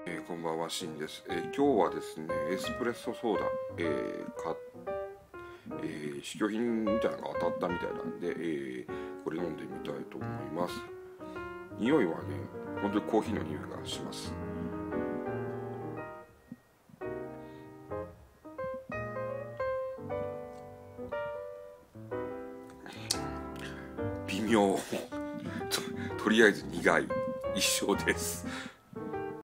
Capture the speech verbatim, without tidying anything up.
えー、こんばんは、しんです。えー、今日はですね、エスプレッソソーダ、えーかえー試供品みたいなのが当たったみたいなんで、えーこれ飲んでみたいと思います。匂いはね、本当にコーヒーの匂いがします。微妙と、とりあえず苦い一生です。